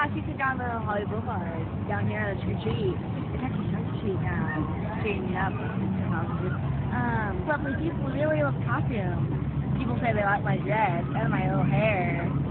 she took down the Hollywood Boulevard down here at Tree Street. It's actually Church Street now. Straightening up the houses. Lovely people really love costumes. People say they like my dress and my little hair.